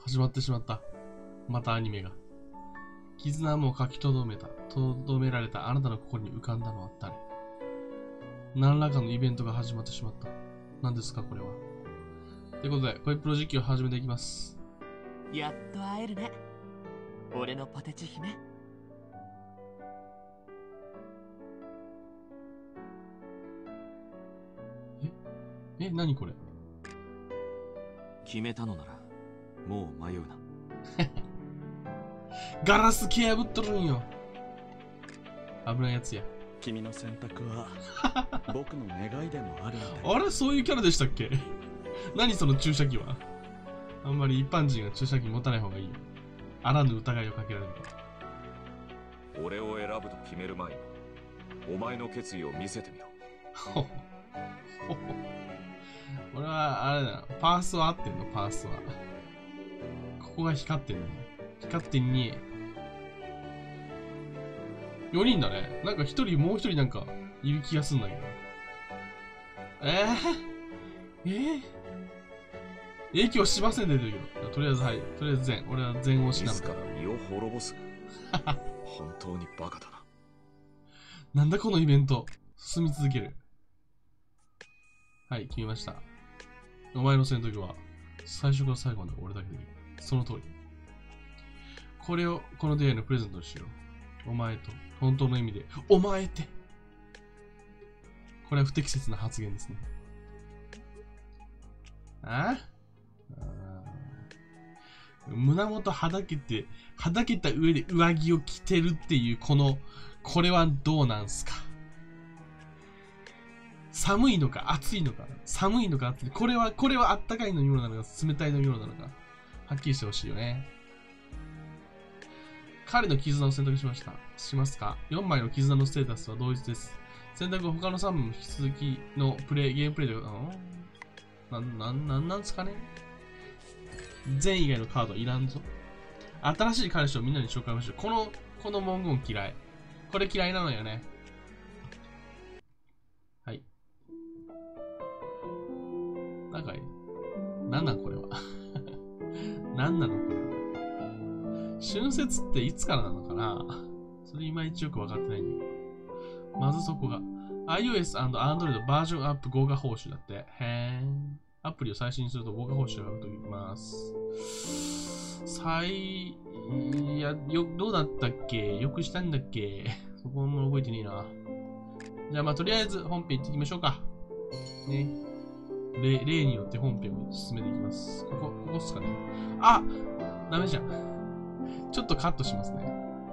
始まってしまった。またアニメが。絆も書き留められたあなたの心に浮かんだのは誰？何らかのイベントが始まってしまった。何ですかこれは。ということで、こういうプロ実況を始めていきます。 やっと会えるね。俺のポテチ姫。 何これ？ 決めたのならもう迷うな。 ガラス蹴破っとるんよ。危ないやつや。 君の選択は僕の願いでもあるんだ。 あれそういうキャラでしたっけ？何その注射器は。あんまり一般人が注射器持たない方がいいよ。あらぬ疑いをかけられる。 俺を選ぶと決める前にお前の決意を見せてみろ。 俺はあれだな、パースは合ってんの？パースはここが光ってんの？光ってんに4人だね。なんかもう一人なんかいる気がすんだけど。影響しませんで出てるけど。とりあえずはい。とりあえず全。俺は全押しなの。 自ら身を滅ぼす。本当にバカだな。 なんだこのイベント。進み続ける。はい、決めました。お前の選択は最初から最後まで俺だけでいい。その通り。これをこの出会いのプレゼントにしよう。お前と。本当の意味で。お前って。これは不適切な発言ですね。胸元はだけた上で上着を着てるっていう、これはどうなんすか？寒いのか暑いのか、寒いのか暑い。これはあったかい飲み物なのか、冷たい飲み物なのか、はっきりしてほしいよね。彼の絆を選択しますか？ 4 枚の絆のステータスは同一です。選択は他の3枚も引き続きのゲームプレイで、なんですかね？全以外のカードいらんぞ。新しい彼氏をみんなに紹介しましょう。この文言嫌い。これ嫌いなのよね。はい。なんなんこれは。なんなのこれは。春節っていつからなのかな？それいまいちよくわかってないんだけど。まずそこが。iOS& Android バージョンアップ豪華報酬だって。へー。アプリを最新にすると豪華報酬が上がると言います。どうだったっけ？よくしたんだっけ？そこも覚えてねえな。じゃあとりあえず本編行っていきましょうか。ね。例によって本編を進めていきます。ここっすかね。あ！ダメじゃん。ちょっとカットしますね。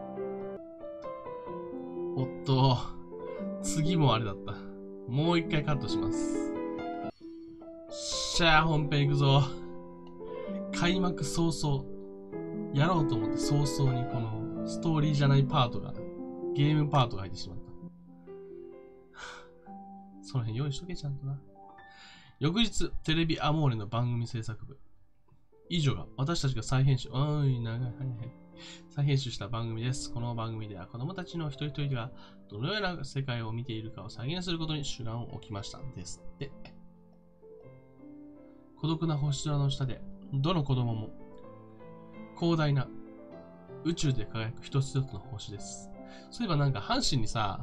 おっと。次もあれだった。もう一回カットします。本編行くぞ。開幕早々。やろうと思って早々にこのストーリーじゃないパートが、ゲームパートが入ってしまった。その辺用意しとけちゃんとな。翌日、テレビアモーレの番組制作部。以上が私たちが再編集、再編集した番組です。この番組では子供たちの一人一人がどのような世界を見ているかを再現することに主眼を置きましたんですって。孤独な星空の下で、どの子供も広大な宇宙で輝く一つ一つの星です。そういえばなんか阪神にさ、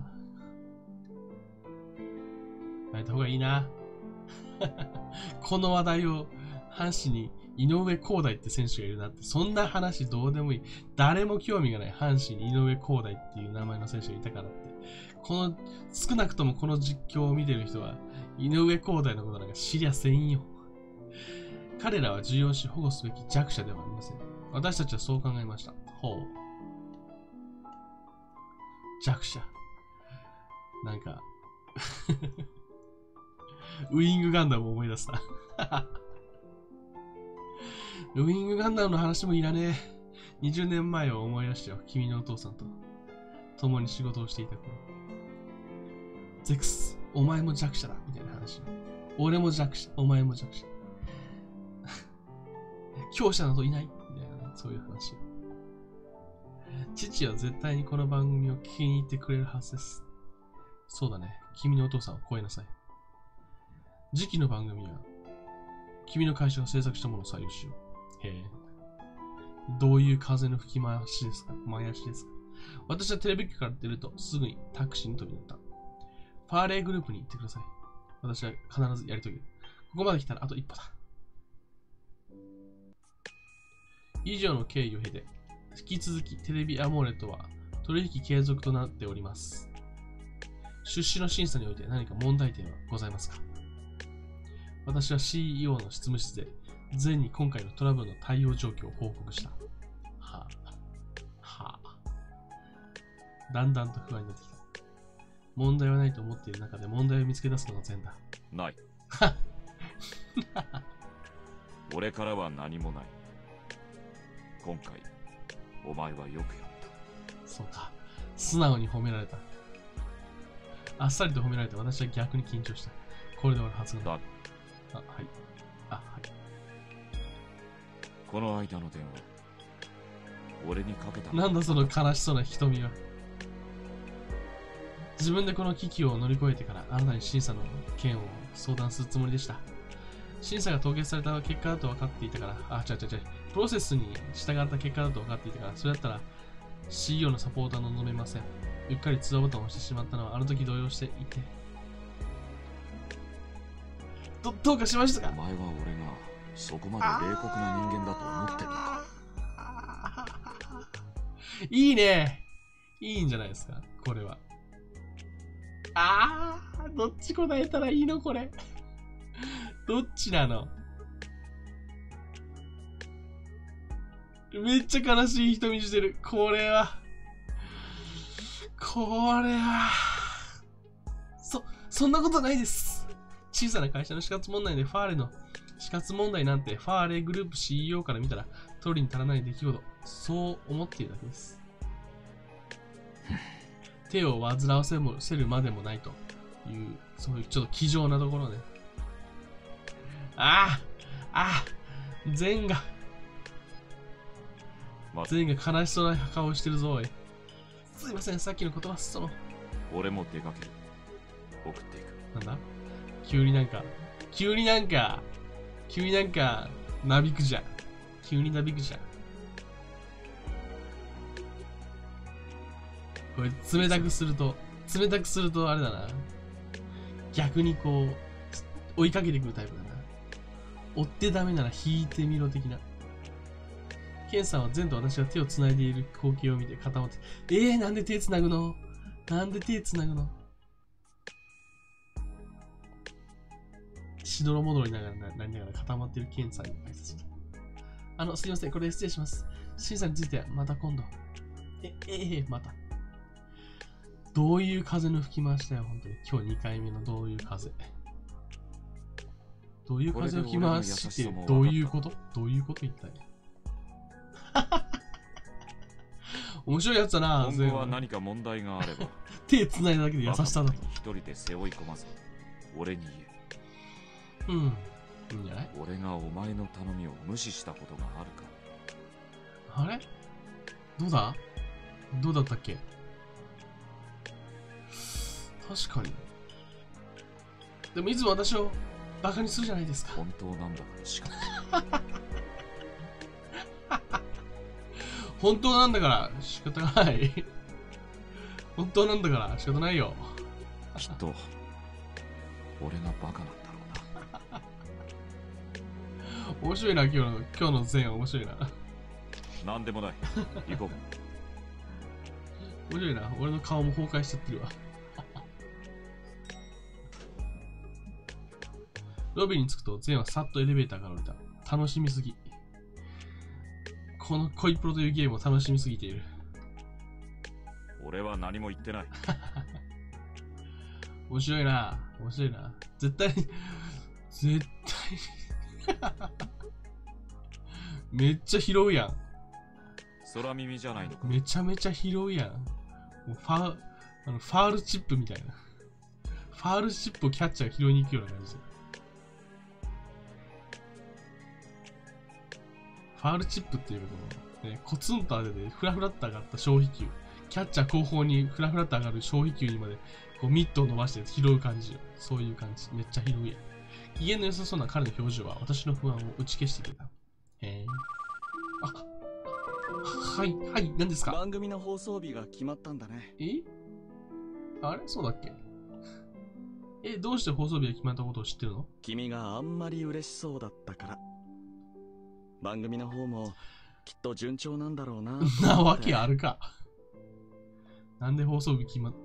やめた方がいいな。この話題を阪神に井上康大って選手がいるなって、そんな話どうでもいい。誰も興味がない阪神に井上康大っていう名前の選手がいたからって。少なくともこの実況を見てる人は井上康大のことなんか知りゃせんよ。彼らは受容し保護すべき弱者ではありません。私たちはそう考えました。ほう。弱者。なんか、ウィングガンダムを思い出した。ウィングガンダムの話もいらねえ。20年前を思い出したよ。君のお父さんと共に仕事をしていた頃。ゼクス、お前も弱者だ。みたいな話。俺も弱者、お前も弱者。強者などいないみたいな、そういう話。父は絶対にこの番組を聞きに行ってくれるはずです。そうだね。君のお父さんを超えなさい。次期の番組は、君の会社が制作したものを採用しよう。へえ。 どういう風の吹き回しですか？私はテレビ局から出るとすぐにタクシーに飛び乗った。ファーレーグループに行ってください。私は必ずやり遂げる。ここまで来たらあと一歩だ。以上の経緯を経て、引き続きテレビアモーレとは取引継続となっております。出資の審査において何か問題点はございますか？私は CEO の執務室で全に今回のトラブルの対応状況を報告した。だんだんと不安になってきた。問題はないと思っている中で問題を見つけ出すのが善だ。 ない。俺からは何もない。今回、お前はよくやった。 そうか。素直に褒められた。あっさりと褒められて私は逆に緊張した。これで終わるはずがない。はい。はい。 この間の電話、俺にかけた。 なんだその悲しそうな瞳は。自分でこの危機を乗り越えてからあなたに審査の件を相談するつもりでした。審査が凍結された結果だと分かっていたから、プロセスに従った結果だと分かっていたから、それだったら CEO のサポーターの望めません。うっかり通話ボタンを押してしまったのはあの時動揺していて。どうかしましたか？ お前は俺がそこまで冷酷な人間だと思ってるのか？ いいね。いいんじゃないですか、これは。どっち答えたらいいのこれ。どっちなの？めっちゃ悲しい瞳してる。これは。そんなことないです。小さな会社の死活問題でファーレの死活問題なんてファーレグループ CEO から見たら取りに足らない出来事。そう思っているだけです。手を煩わせるまでもないという、そういうちょっと気丈なところで。全が悲しそうな顔をしてるぞ、おい。すいません、さっきの言葉俺も出かける。送っていく。 なんだ？急になんか、なびくじゃん。これ、冷たくするとあれだな。逆にこう、追いかけてくるタイプだな。追ってダメなら引いてみろ的な。ケンさんは前と私が手を繋いでいる光景を見て固まって、なんで手繋ぐの？しどろもどろになりながら固まっているケンさんに挨拶した。すいません、これ失礼します。審査についてはまた今度。また。どういう風の吹き回しだよ、本当に。今日2回目のどういう風。どういう風を吹き回してる？どういうこと一体。面白いやつだな。 今後は何か問題があれば手繋いだだけで優しさだと。 一人で背負い込まず俺に言え。 いいんじゃない？ 俺がお前の頼みを無視したことがあるか？ あれ？どうだったっけ？確かに。でもいつも私をバカにするじゃないですか。 本当なんだから仕方ない。 本当なんだから仕方ない。本当なんだから仕方ないよ。 きっと俺がバカなんだろうな。 面白いな、今日の前面白いな。 なんでもない。行こう。面白いな。俺の顔も崩壊しちゃってるわ。ロビーに着くと、前はさっとエレベーターから降りた。楽しみすぎ。この恋プロというゲームを楽しみすぎている。 俺は何も言ってない。 面白いな。絶対めっちゃ拾うやん。 空耳じゃないのか。 めちゃめちゃ拾うやん。もうファールチップみたいな。ファールチップをキャッチャーが拾いに行くような感じで。ファールチップっていうか、この、ね、コツンと当ててフラフラっと上がった小飛球。キャッチャー後方にフラフラっと上がる小飛球にまでこうミットを伸ばして拾う感じ。そういう感じ。めっちゃ拾うやん。機嫌の良さそうな彼の表情は私の不安を打ち消してくれた。 はい、はい、何ですか？ 番組の放送日が決まったんだね。 あれそうだっけ？どうして放送日が決まったことを知ってるの？ 君があんまり嬉しそうだったから。番組の方もきっと順調なんだろうな。 なわけあるか。なんで放送日決まっ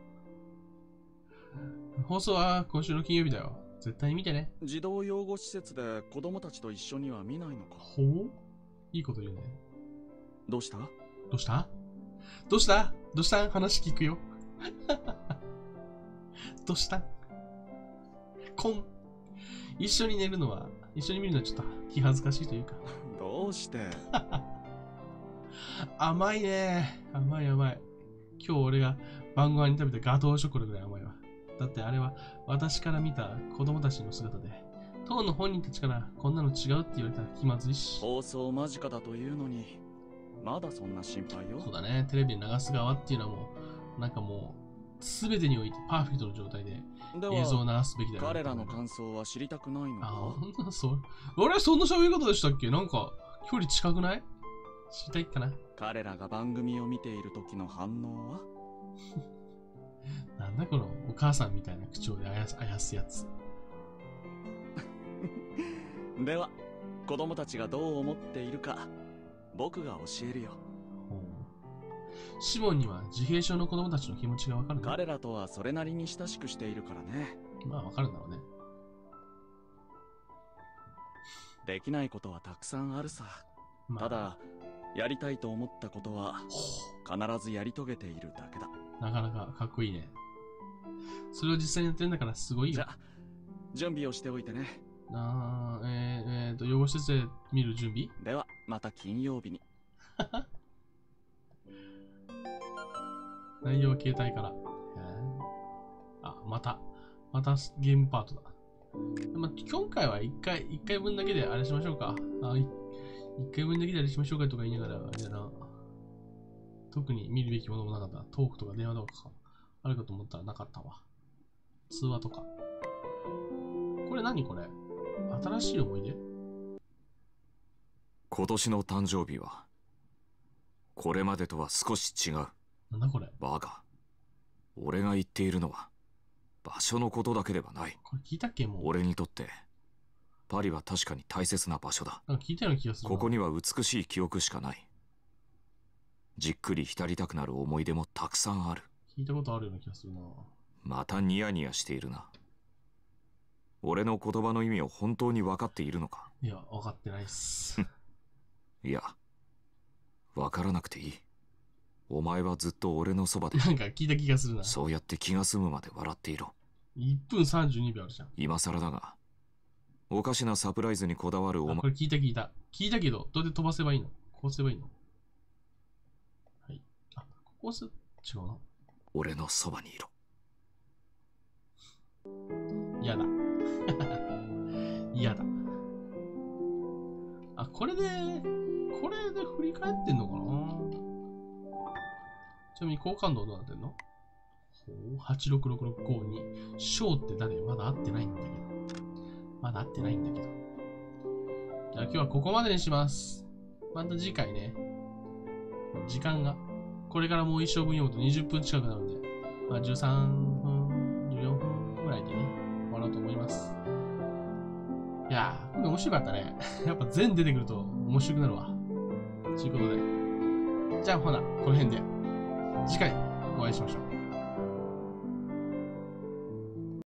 放送は今週の金曜日だよ。絶対に見てね。 児童養護施設で子供たちと一緒には見ないのか。 ほう？いいこと言うね。 どうした？ どうしたどうしたどうした話聞くよ。どうした一緒に寝るのは、一緒に見るのはちょっと気恥ずかしいというか。 どうして甘いね。甘い甘い。今日俺が晩ご飯に食べたガトーショコラぐらい甘いわ。だってあれは私から見た子供たちの姿で、当の本人たちからこんなの違うって言われたら気まずいし。 放送間近だというのに、まだそんな心配よ。 そうだね。テレビに流す側っていうのはもう、なんかもう、すべてにおいてパーフェクトの状態で映像を流すべきだよ。 彼らの感想は知りたくないのか？ あ、そう。あれそんな喋り方でしたっけ？なんか、距離近くない？知りたいかな？ 彼らが番組を見ている時の反応は？ なんだこのお母さんみたいな口調であやすやつ。 では、子供たちがどう思っているか、僕が教えるよ。 シモンには自閉症の子供たちの気持ちがわかるの？ 彼らとはそれなりに親しくしているからね。 まあわかるんだろうね。 できないことはたくさんあるさ。 まあ、 ただ、やりたいと思ったことは必ずやり遂げているだけだ。 なかなかかっこいいね。それを実際にやってるんだからすごいよ。 じゃあ、準備をしておいてね。 養護施設で見る準備？ では、また金曜日に。 内容は携帯から。またゲームパートだ。今回は1回分だけであれしましょうか。1回分だけであれしましょうかとか言いながら、あれだな。特に見るべきものもなかった。トークとか電話とかあるかと思ったらなかったわ。通話とか。これ何これ？新しい思い出？ 今年の誕生日は、これまでとは少し違う。 なんだこれ？ バカ。俺が言っているのは、場所のことだけではない。 これ聞いたっけもう。 俺にとって、パリは確かに大切な場所だ。 なんか聞いたような気がするな。 ここには美しい記憶しかない。じっくり浸りたくなる思い出もたくさんある。 聞いたことあるような気がするな。 またニヤニヤしているな。俺の言葉の意味を本当に分かっているのか？ いや、分かってないっす。 いや、分からなくていい。お前はずっと俺のそばで。 なんか聞いた気がするな。 そうやって気が済むまで笑っていろ。 1分32秒あるじゃん。 今更だが、おかしなサプライズにこだわるお前。 これ聞いた。聞いたけど、どうやって飛ばせばいいの？こうすればいいの？はい。こうする？違うな。 俺のそばにいろ。 やだ。やだ。これで振り返ってんのかな？ちなみに好感度どうなってんの？ 86665 ショーって誰？まだ会ってないんだけど。じゃあ今日はここまでにします。また次回ね。時間が。これからもう一生分読むと20分近くなるんで。13分、14分ぐらいでね、終わろうと思います。いやー、これ面白かったね。やっぱ全出てくると面白くなるわ。ということで。じゃあほな、この辺で。次回お会いしましょう。